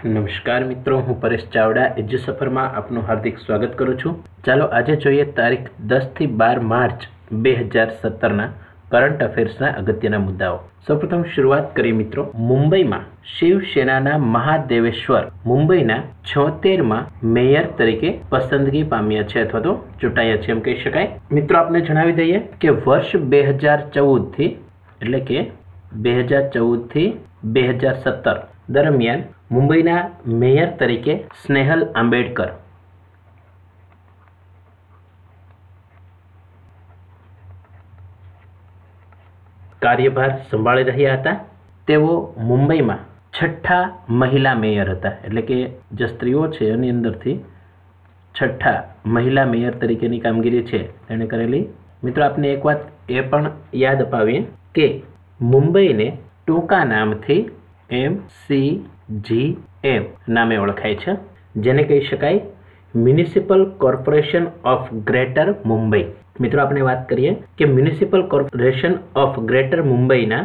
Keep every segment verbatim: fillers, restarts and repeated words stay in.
नमस्कार मित्रों, हूँ परेश चावड़ा एज्यू सफर में आपनु हार्दिक स्वागत करूँ छूँ। चलो आज जोईए तारीख दस थी बार मार्च बे हज़ार सत्तर ना करंट अफेर्सना अगत्यना मुद्दाओ। सौप्रथम शुरुआत करिए मित्रों। मुंबई में शिवसेना महादेवेश्वर मुंबईना छोतेर में मेयर तरीके पसंदगी पाम्या छे अथवा तो चूंटाया छे एम कही शकाय। मित्रों आपने जणावी दईए कि वर्ष बे हज़ार चौदह थी एटले के बे हज़ार चौदह थी बे हज़ार सत्तर दरमियान मुंबईना मेयर तरीके स्नेहल आंबेडकर कार्यभार संभाળી રહ્યા હતા। તેઓ મુંબઈમાં છઠ્ઠા મહિલા મેયર હતા, એટલે કે જે સ્ત્રીઓ છે એની અંદરથી છઠ્ઠા મહિલા મેયર તરીકેની કામગીરી છે તેણે કરેલી। મિત્રો આપને એક વાત એ પણ યાદ અપાવીએ કે મુંબઈને ટૂંકા નામથી એમ સી जी एम नामे ओळखाय छे, जेने कही शकाय municipal corporation of greater Mumbai. मित्रों आपने बात करिए कि म्युनिसिपल कॉर्पोरेशन ऑफ ग्रेटर मुंबईना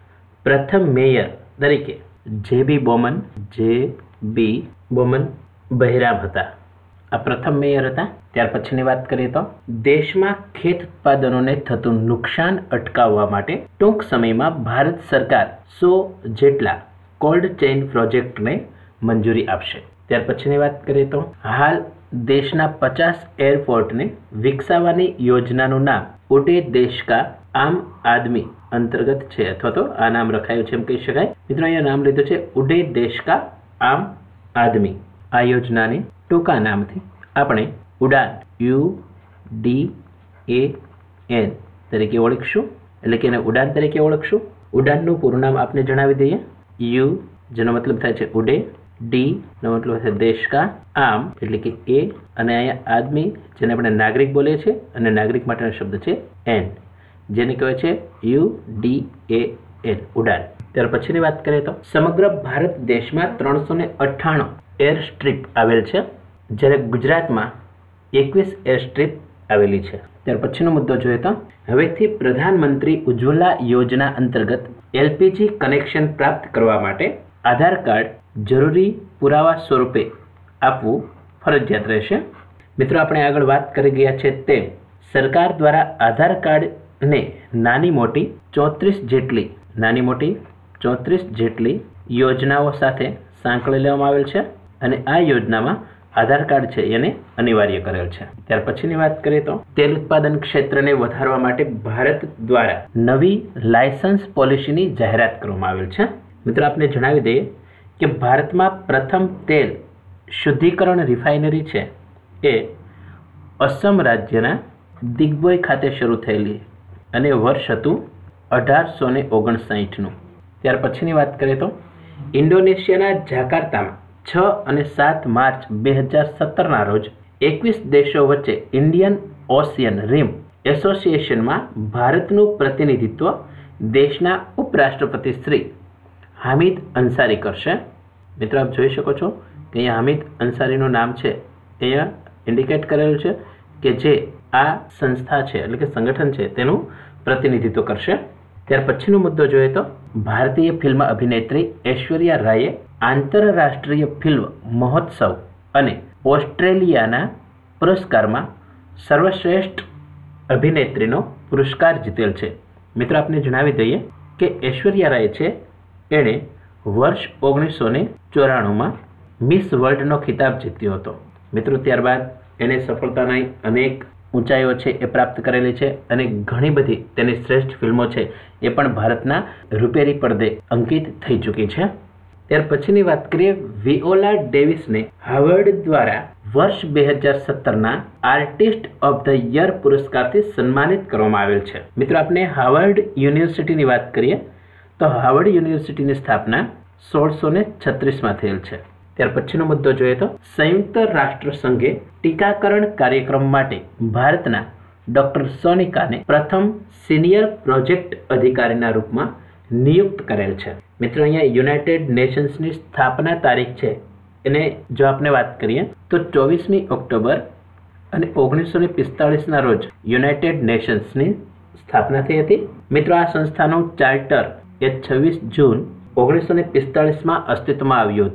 प्रथम मेयर तरीके J B Boman J B Boman Behram हता। आ प्रथम मेयर हता। त्यार पछीनी बात करिए तो देशमां खेत उत्पादनोने थतुं नुकसान अटकाववा माटे टूंक समयमां भारत सरकार सौ जेटला कोल्ड चेन प्रोजेक्ट ने मंजूरी आपशे। त्यार पछीनी बात करिए तो हाल देशना पचास एरपोर्ट ने विकसाववानी योजनानुं नाम उडे देश का आम आदमी अंतर्गत छे अथवा तो आ नाम रखायुं छे एम कही शकाय। मित्रों अहींया नाम लीधुं छे उडे देश का आम आदमी। आ योजनाने टूंका नामथी आपणे उडान यू डी ए एन तरीके ओळखशुं, એટલે કે એને ઉડાન તરીકે ઓળખશું। ઉડાનનું પૂરું નામ આપને જણાવી દઈએ। यू जेनो मतलब थाय छे उडे, डी नो मतलब थाय देश का, आम એટલે કે ए અને અહીંયા આદમી જેને આપણે નાગરિક બોલીએ છીએ અને નાગરિક માટેનો શબ્દ છે એન, જેને કહેવાય છે યુ ડી એ એન ઉડાન। ત્યાર પછીની વાત કરીએ તો સમગ્ર ભારત દેશમાં ત્રણસો ને અઠ્ઠાણું એર સ્ટ્રીપ આવેલ છે, જ્યારે ગુજરાતમાં એકવીસ એર સ્ટ્રીપ આવેલી છે। ત્યાર પછીનો મુદ્દો જોઈએ તો હવેથી પ્રધાનમંત્રી ઉજ્જવલા યોજના અંતર્ગત એલપીજી કનેક્શન પ્રાપ્ત કરવા માટે આધાર કાર્ડ જરૂરી પુરાવા સ્વરૂપે આપવું ફરજિયાત રહેશે। મિત્રો આપણે આગળ વાત કરી ગયા છે તેમ સરકાર દ્વારા આધાર કાર્ડને નાની મોટી ચોત્રીસ જેટલી નાની મોટી ચોત્રીસ જેટલી યોજનાઓ સાથે સાંકળી લેવામાં આવેલ છે અને આ યોજનામાં आधार कार्ड છે એને અનિવાર્ય કરેલ છે। ત્યાર પછીની વાત કરીએ તો તેલ ઉત્પાદન ક્ષેત્રને વધારવા માટે ભારત દ્વારા નવી લાયસન્સ પોલિસીની જાહેરાત કરવામાં આવેલ છે। મિત્રો આપને જણાવી દઈએ કે ભારતમાં પ્રથમ તેલ શુદ્ધિકરણ રિફાઇનરી છે એ અસમ રાજ્યના દિગ્બોય ખાતે શરૂ થયેલી અને વર્ષ હતું અઢારસો ને ઓગણસાઠનું। ત્યાર પછીની વાત કરીએ તો ઇન્ડોનેશિયાના જાકાર્તામાં छ અને सात मार्च बे हज़ार सत्तर ना रोज एकवीस देशों वच्चे इंडियन ओशियन रिम एसोसिएशन में भारतનું प्रतिनिधित्व देशना उपराष्ट्रपति श्री हामिद अंसारी करशे। मित्रों आप જોઈ શકો છો કે અહીંયા હામિદ અંસારીનું નામ છે, અહીંયા ઇન્ડિકેટ કરેલું છે કે જે આ સંસ્થા છે એટલે કે સંગઠન છે તેનું પ્રતિનિધિત્વ કરશે। ત્યાર પછીનો મુદ્દો જોઈએ તો ભારતીય ફિલ્મ અભિનેત્રી ऐश्वर्या राये आंतरराष्ट्रीय फिल्म महोत्सव અને ઓસ્ટ્રેલિયાના પુરસ્કારમાં સર્વશ્રેષ્ઠ અભિનેત્રીનો પુરસ્કાર જીતેલ છે। મિત્રો આપને જણાવી દઈએ કે ऐश्वर्या राय છે એણે વર્ષ ઓગણીસો ને ચોરાણુંમાં મિસ વર્લ્ડનો ખિતાબ જીત્યો હતો। મિત્રો ત્યારબાદ એણે સફળતાના અનેક ઊંચાઈઓ છે એ પ્રાપ્ત કરેલી છે અને ઘણી બધી તેની શ્રેષ્ઠ ફિલ્મો છે એ પણ ભારતના રૂપેરી પડદે અંકિત થઈ ચૂકી છે। ત્યાર પછીની વાત કરીએ વિઓલા ડેવિસને હાર્વર્ડ દ્વારા વર્ષ બે હજાર સત્તરના આર્ટિસ્ટ ઓફ ધ યર પુરસ્કારથી સન્માનિત કરવામાં આવેલ છે। મિત્રો આપણે હાર્વર્ડ યુનિવર્સિટીની વાત કરીએ તો હાર્વર્ડ યુનિવર્સિટીની સ્થાપના સોળસો ને છત્રીસમાં થયેલ છે। ત્યાર પછીનો મુદ્દો જોઈએ તો સંયુક્ત રાષ્ટ્ર સંઘે ટીકાકરણ કાર્યક્રમ માટે ભારતના ડોક્ટર સોનિકાને પ્રથમ સિનિયર પ્રોજેક્ટ અધિકારીના રૂપમાં નિયુક્ત કરેલ છે। મિત્રો અહીંયા યુનાઇટેડ નેશન્સની સ્થાપના તારીખ છે એને જો આપણે વાત કરીએ તો ચોવીસમી ઓક્ટોબર અને ઓગણીસો ને પિસ્તાળીસના રોજ યુનાઇટેડ નેશન્સની સ્થાપના થઈ હતી। મિત્રો આ સંસ્થાનું ચાર્ટર એ છવ્વીસ જૂન ઓગણીસો ને પિસ્તાળીસમાં અસ્તિત્વમાં આવ્યું હતું।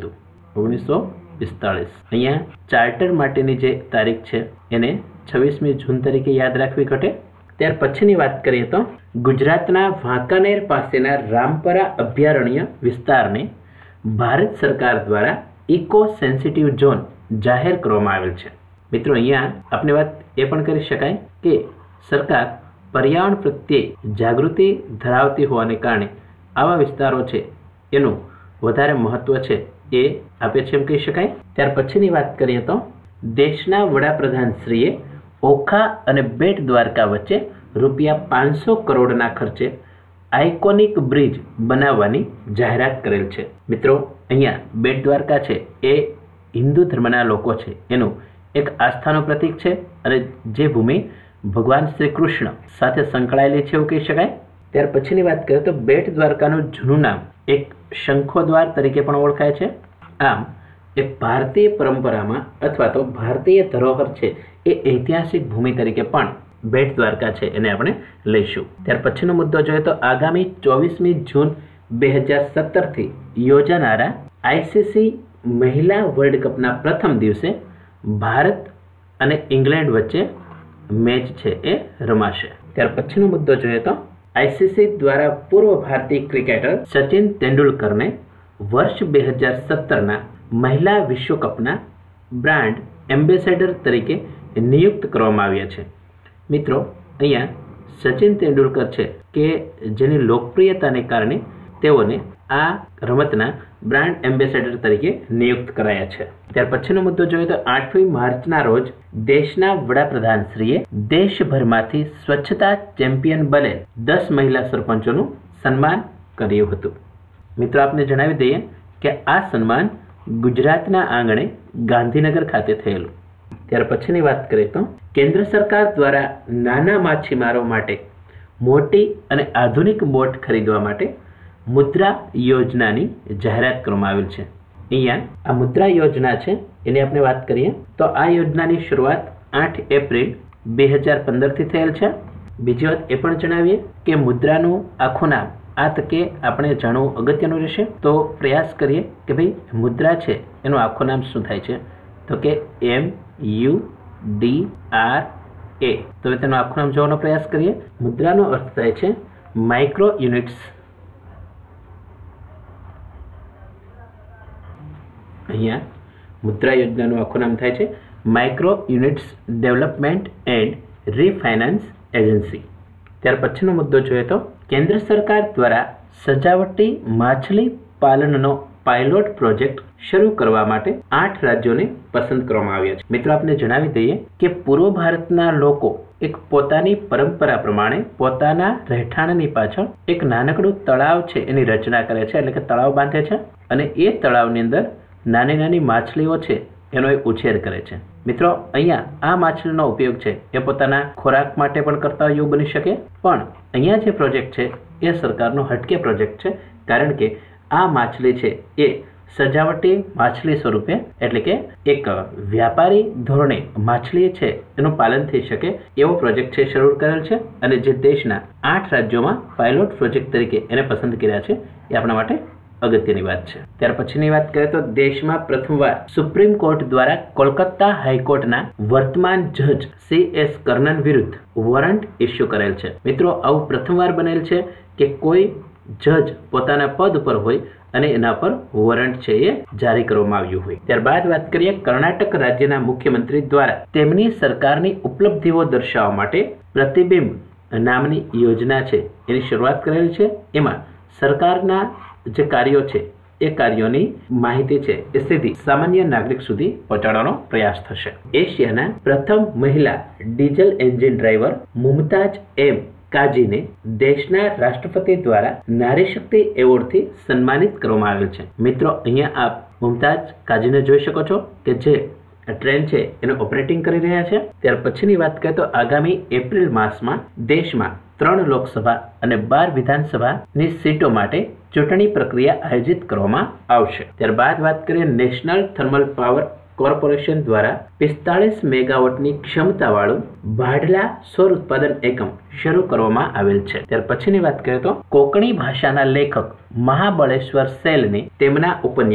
ઓગણીસો પિસ્તાળીસ. અહીંયા ચાર્ટર માટેની જે તારીખ છે એને છવ્વીસમી જૂન તરીકે યાદ રાખવી ઘટે. ત્યાર પછીની વાત કરીએ તો ગુજરાતના વાંકાનેર પાસેના રામપરા અભયારણ્ય વિસ્તારને ભારત સરકાર દ્વારા ઇકો સેન્સિટિવ ઝોન જાહેર કરવામાં આવેલ છે. મિત્રો અહીંયા આપણે વાત એ પણ કરી શકાય કે સરકાર પર્યાવરણ પ્રત્યે જાગૃતિ ધરાવતી હોવાને કારણે આવા વિસ્તારો છે એનું વધારે મહત્વ છે એ આપે છે એમ કહી શકાય. ત્યાર પછીની વાત કરીએ તો દેશના વડાપ્રધાન શ્રીએ ઓખા અને બેટ દ્વારકા વચ્ચે રૂપિયા પાંચસો કરોડના ખર્ચે આઇકોનિક બ્રિજ બનાવવાની જાહેરાત કરેલ છે. મિત્રો અહીંયા બેટ દ્વારકા છે એ હિન્દુ ધર્મના લોકો છે એનું એક આસ્થાનું પ્રતીક છે અને જે ભૂમિ ભગવાન શ્રી કૃષ્ણ સાથે સંકળાયેલી છે એવું કહી શકાય. ત્યાર પછીની વાત કરીએ તો બેટ દ્વારકાનું જૂનું નામ એક શંખોદ્વાર તરીકે પણ ઓળખાય છે. આમ એ ભારતીય પરંપરામાં અથવા તો ભારતીય ધરોહર છે એ ઐતિહાસિક ભૂમિ તરીકે પણ બેટ દ્વારકા છે એને આપણે લઈશું. ત્યાર પછીનો મુદ્દો જોઈએ તો આગામી ચોવીસમી જૂન બે હજાર સત્તરથી યોજાનારા આઈસીસી મહિલા વર્લ્ડ કપના પ્રથમ દિવસે ભારત અને ઇંગ્લેન્ડ વચ્ચે મેચ છે એ રમાશે. ત્યાર પછીનો મુદ્દો જોઈએ તો આઈસીસી દ્વારા પૂર્વ ભારતીય ક્રિકેટર સચિન તેંડુલકરને વર્ષ બે હજાર સત્તરના મહિલા વિશ્વકપના બ્રાન્ડ એમ્બેસેડર તરીકે નિયુક્ત કરવામાં આવ્યા છે. મિત્રો અહીંયા સચિન તેંડુલકર છે કે જેની લોકપ્રિયતાને કારણે તેઓને આ રમતના બ્રાન્ડ એમ્બેસેડર તરીકે નિયુક્ત કરાયા છે. ત્યાર પછીનો મુદ્દો જોઈએ તો આઠમી માર્ચના રોજ દેશના વડાપ્રધાન શ્રીએ દેશભરમાંથી સ્વચ્છતા ચેમ્પિયન બનેલ દસ મહિલા સરપંચોનું સન્માન કર્યું હતું. મિત્રો આપને જણાવી દઈએ કે આ સન્માન ગુજરાતના આંગણે ગાંધીનગર ખાતે થયેલું. ત્યાર પછીની વાત કરીએ તો કેન્દ્ર સરકાર દ્વારા નાના માછીમારો માટે મોટી અને આધુનિક બોટ ખરીદવા માટે મુદ્રા યોજનાની જાહેરાત કરવામાં આવેલ છે. અહીંયા આ મુદ્રા યોજના છે એની આપણે વાત કરીએ તો આ યોજનાની શરૂઆત આઠ એપ્રિલ બે હજાર પંદરથી થયેલ છે. બીજી વાત એ પણ જણાવીએ કે મુદ્રાનું આખું નામ આ તકે આપણે જાણવું અગત્યનું રહેશે, તો પ્રયાસ કરીએ કે ભાઈ મુદ્રા છે એનું આખું નામ શું થાય છે, તો કે M U D R A. તો તેનું આખું નામ જોવાનો પ્રયાસ કરીએ. મુદ્રાનો અર્થ થાય છે માઇક્રો યુનિટ્સ. અહીંયા મુદ્રા યોજનાનું આખું નામ થાય છે micro units development and refinance agency. ત્યાર પછીનો મુદ્દો જોઈએ તો કેન્દ્ર સરકાર દ્વારા સજાવટી માછલી પાલનનો પાયલોટ પ્રોજેક્ટ શરૂ કરવા માટે આઠ રાજ્યોને પસંદ કરવામાં આવ્યા છે. મિત્રો આપને જણાવી દઈએ કે પૂર્વ ભારતના લોકો એક પોતાની પરંપરા પ્રમાણે પોતાના રહેઠાણની પાછળ એક નાનકડું તળાવ છે એની રચના કરે છે, એટલે કે તળાવ બાંધે છે અને એ તળાવની અંદર નાની નાની માછલીઓ છે એનો એ ઉછેર કરે છે. મિત્રો અહીંયા આ માછલીનો ઉપયોગ છે એ પોતાના ખોરાક માટે પણ કરતા હોય એવું બની શકે, પણ અહીંયા જે પ્રોજેક્ટ છે એ સરકારનો હટકે પ્રોજેક્ટ છે, કારણ કે આ માછલી છે એ સજાવટી માછલી સ્વરૂપે એટલે કે એક વ્યાપારી ધોરણે માછલી છે એનું પાલન થઈ શકે એવો પ્રોજેક્ટ છે શરૂ કરેલ છે અને જે દેશના આઠ રાજ્યોમાં પાયલોટ પ્રોજેક્ટ તરીકે એને પસંદ કર્યા છે એ આપણા માટે અગત્યની વાત છે. ત્યાર પછીની વાત કરીએ તો દેશમાં પ્રથમવાર સુપ્રીમ કોર્ટ દ્વારા કોલકાતા હાઈકોર્ટના વર્તમાન જજ સી એસ કર્નન વિરુદ્ધ વોરંટ ઇસ્યુ કરેલ છે. મિત્રો આવું પ્રથમવાર બનેલ છે કે કોઈ જજ પોતાના પદ પર હોય અને એના પર વોરંટ છે એ જારી કરવામાં આવ્યું હોય. ત્યારબાદ વાત કરીએ કર્ણાટક રાજ્યના મુખ્યમંત્રી દ્વારા તેમની સરકારની ઉપલબ્ધિઓ દર્શાવવા માટે પ્રતિબિંબ નામની યોજના છે એની શરૂઆત કરેલ છે. એમાં સરકારના જે કાર્યો છે એ કાર્યોની માહિતી છે એ સીધી સામાન્ય નાગરિક સુધી પહોંચાડવાનો પ્રયાસ થશે. એશિયાના પ્રથમ મહિલા diesel engine driver Mumtaz M કાજીને દેશના રાષ્ટ્રપતિ દ્વારા નારી શક્તિ એવોર્ડથી સન્માનિત કરવામાં આવેલ છે. મિત્રો અહીંયા આપ મુમતાજ કાજીને જોઈ શકો છો કે જે ટ્રેન છે એને ઓપરેટિંગ કરી રહ્યા છે. ત્યાર પછીની વાત કરીએ તો આગામી એપ્રિલ માસમાં દેશમાં ત્રણ લોકસભા અને બાર વિધાનસભાની સીટો માટે ચૂંટણી પ્રક્રિયા આયોજિત કરવામાં આવશે. ત્યારબાદ વાત કરીએ નેશનલ થર્મલ પાવર કોર્પોરેશન દ્વારા પિસ્તાળીસ મેગાવોટની ક્ષમતાવાળું ભાડલા સૌર ઉત્પાદન એકમ શરૂ કરવામાં આવેલ છે. ત્યાર પછીની વાત કરીએ તો કોંકણી ભાષાના લેખક મહાબળેશ્વર સેલને તેમના ઉપન્યાસ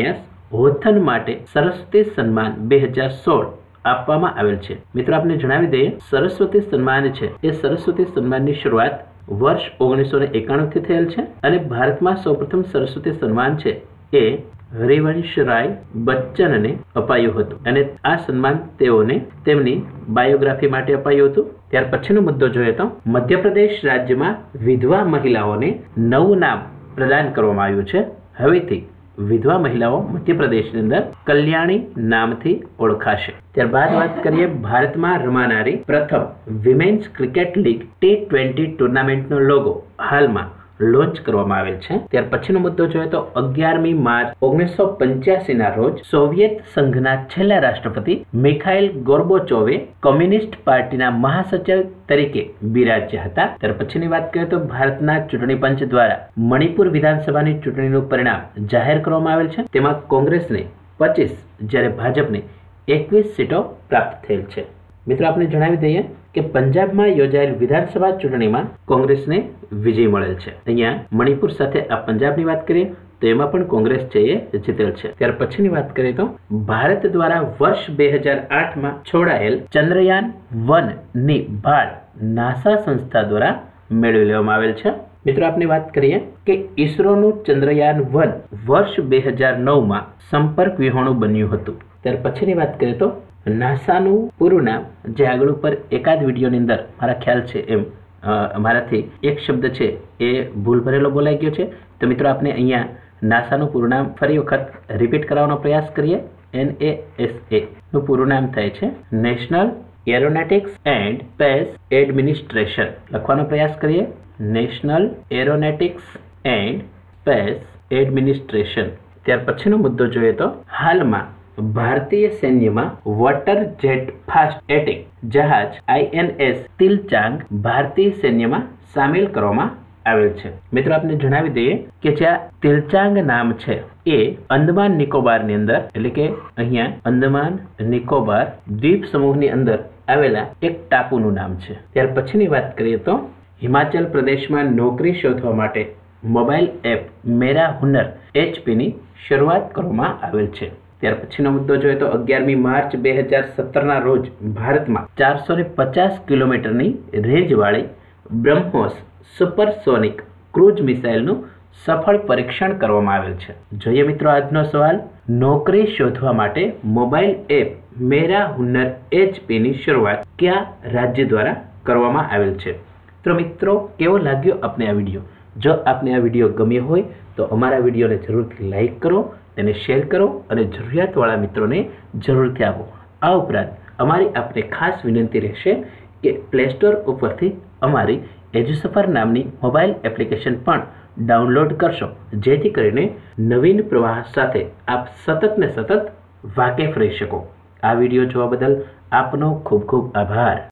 હોથન માટે સરસ્વતી સન્માન બે હજાર સોળ આપવામાં આવેલ છે? મિત્રો આપને જણાવી દઈએ, સરસ્વતી સન્માન છે એ સરસ્વતી સન્માનની શરૂઆત વર્ષ ઓગણીસો ને એકાણું થી થયેલ છે અને ભારતમાં સૌપ્રથમ સરસ્વતી સન્માન છે એ હરિવંશરાય બચ્ચનને અપાયું હતું અને આ સન્માન તેઓને તેમની બાયોગ્રાફી માટે અપાયું હતું. ત્યાર પછીનો મુદ્દો જોઈએ તો મધ્યપ્રદેશ રાજ્યમાં વિધવા મહિલાઓને નવું નામ પ્રદાન કરવામાં આવ્યું છે. હવેથી વિધવા મહિલાઓ મધ્યપ્રદેશની અંદર કલ્યાણી નામથી ઓળખાશે. ત્યારબાદ વાત કરીએ ભારતમાં રમાનારી પ્રથમ women's cricket league T twenty ટુર્નામેન્ટનો લોગો હાલમાં લોન્ચ કરવામાં આવેલ છે. ત્યાર પછીનો મુદ્દો જોઈએ તો અગિયારમી માર્ચ ઓગણીસો પંચ્યાસી ના રોજ સોવિયત સંઘના છેલ્લા રાષ્ટ્રપતિ મિખાઇલ ગોર્બોચોવે કોમ્યુનિસ્ટ પાર્ટીના મહાસચિવ તરીકે બિરાજ્યા હતા. ત્યાર પછીની વાત કરીએ તો ભારતના ચૂંટણી પંચ દ્વારા મણિપુર વિધાનસભાની ચૂંટણીનું પરિણામ જાહેર કરવામાં આવેલ છે. તેમાં કોંગ્રેસને પચીસ જ્યારે ભાજપને એકવીસ સીટો પ્રાપ્ત થયેલ છે. મિત્રો આપને જણાવી દઈએ કે પંજાબમાં યોજાયેલ વિધાનસભા ચૂંટણીમાં કોંગ્રેસને વિજય મળેલ છે. અહીંયા મણિપુર સાથે આ પંજાબની વાત કરીએ તો એમાં પણ કોંગ્રેસ છે એ જીતેલ છે. ત્યાર પછીની વાત કરીએ તો ભારત દ્વારા વર્ષ બે હજાર આઠ માં છોડાયેલ ચંદ્રયાન વન ની ભાળ નાસા સંસ્થા દ્વારા મેળવી લેવામાં આવેલ છે. મિત્રો આપની વાત કરીએ કે ઈસરોનું ચંદ્રયાન વન વર્ષ બે હજાર નવ માં સંપર્ક વિહોણું બન્યું હતું. ત્યાર પછીની વાત કરીએ તો નાસાનું પૂરું નામ, જે આગળ ઉપર એકાદ વિડીયોની અંદર મારા ખ્યાલ છે એમ મારાથી એક શબ્દ છે એ ભૂલ ભરેલો બોલાઈ ગયો છે, તો મિત્રો આપણે અહીંયા નાસાનું પૂરું નામ ફરી વખત રિપીટ કરવાનો પ્રયાસ કરીએ. એન એ એસ એ નું પૂરું નામ થાય છે national aeronautics and space administration. લખવાનો પ્રયાસ કરીએ, national aeronautics and space administration. ત્યાર પછીનો મુદ્દો જોઈએ તો હાલમાં ભારતીય સૈન્યમાં વોટર જેટ ફાસ્ટ એટેક જહાજ આઈ એન એસ તિલચાંગ ભારતીય સૈન્યમાં સામેલ કરવામાં આવેલ છે. મિત્રો આપને જણાવી દઈએ કે જ્યાં તિલચાંગ નામ છે એ અંદમાન નિકોબારની અંદર, એટલે કે અહીંયા અંદમાન નિકોબાર દ્વીપ સમૂહની અંદર આવેલા એક ટાપુનું નામ છે. ત્યાર પછીની વાત કરીએ તો હિમાચલ પ્રદેશમાં નોકરી શોધવા માટે mobile app Mera Hunar HP ની શરૂઆત કરવામાં આવેલ છે. ત્યાર પછીનો મુદ્દો જોઈએ તો અગિયારમી માર્ચ બે હજાર સત્તર ના રોજ ભારતમાં ચારસો ને પચાસ કિલોમીટરની રેન્જવાળી બ્રહ્મોસ સુપરસોનિક ક્રૂઝ મિસાઇલનું સફળ પરીક્ષણ કરવામાં આવેલ છે. જોઈએ મિત્રો આજનો સવાલ, નોકરી શોધવા માટે mobile app Mera Hunar HP ની શરૂઆત કયા રાજ્ય દ્વારા કરવામાં આવેલ છે? તો મિત્રો કેવો લાગ્યો આપને આ વિડીયો? જો આપને આ વિડીયો ગમ્યો હોય તો અમારા વિડીયોને જરૂરથી લાઈક કરો, તેને શેર કરો અને જરૂરિયાતવાળા મિત્રોને જરૂરથી આપો. આ ઉપરાંત અમારી આપને ખાસ વિનંતી રહેશે કે પ્લે સ્ટોર ઉપરથી અમારી એજ્યુસફર નામની મોબાઈલ એપ્લિકેશન પણ ડાઉનલોડ કરશો, જેથી કરીને નવીન પ્રવાહ સાથે આપ સતત ને સતત વાકેફ રહી શકો. આ વિડીયો જોવા બદલ આપનો ખૂબ ખૂબ આભાર.